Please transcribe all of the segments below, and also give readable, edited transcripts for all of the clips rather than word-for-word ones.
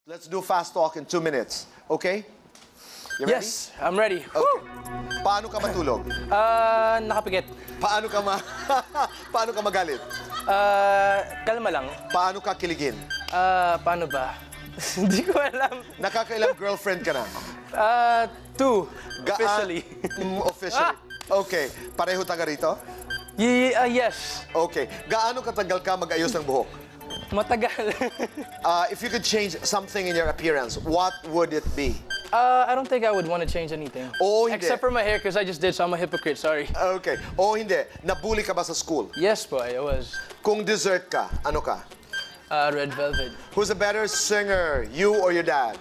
Let's do fast talk in 2 minutes. Okay? You ready? Yes, I'm ready. Okay. Paano ka matulog? Nakapikit. Paano ka paano ka magalit? Kalma lang. Paano ka kiligin? Paano ba? Hindi ko alam. Nakakailang girlfriend ka na? 2. Officially. Officially. Okay. Pareho taga rito? Yes. Okay. Gaano katagal ka mag-ayos ng buhok? Matagal. If you could change something in your appearance, what would it be? I don't think I would want to change anything. Oo, hindi. Except for my hair, because I just did, so I'm a hypocrite, sorry. Okay. O hindi. Nabully ka ba sa school? Yes po, I was. Kung dessert ka, ano ka? Red velvet. Who's a better singer, you or your dad?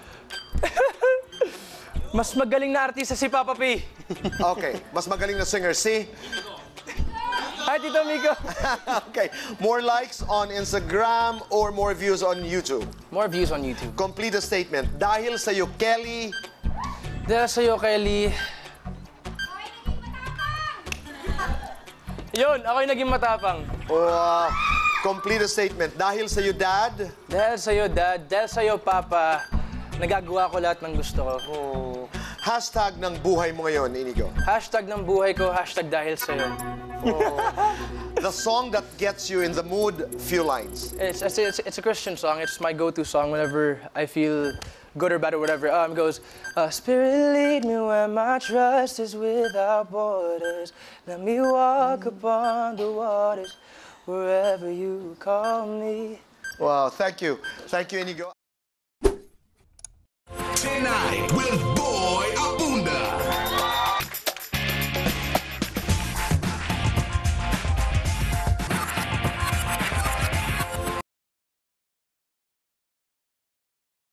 Mas magaling na artista si Papa P. Okay. Mas magaling na singer si? Hi, Tito Miko. Okay. More likes on Instagram or more views on YouTube? More views on YouTube. Complete a statement. Dahil sa'yo, Kelly. Dahil sa'yo, Kelly. Yun, ako'y naging matapang. Complete a statement. Dahil sa'yo, Dad. Dahil sa'yo, Dad. Dahil sa'yo, Papa. Nagagawa ko lahat ng gusto ko. Hashtag ng buhay mo ngayon, Iñigo. Hashtag ng buhay ko, hashtag dahil sa'yo. The song that gets you in the mood, few lines. It's a Christian song. It's my go-to song whenever I feel good or bad or whatever. It goes, Spirit lead me where my trust is without borders. Let me walk upon the waters wherever you call me. Wow, thank you. Thank you, Iñigo. Tonight with Boy Abunda.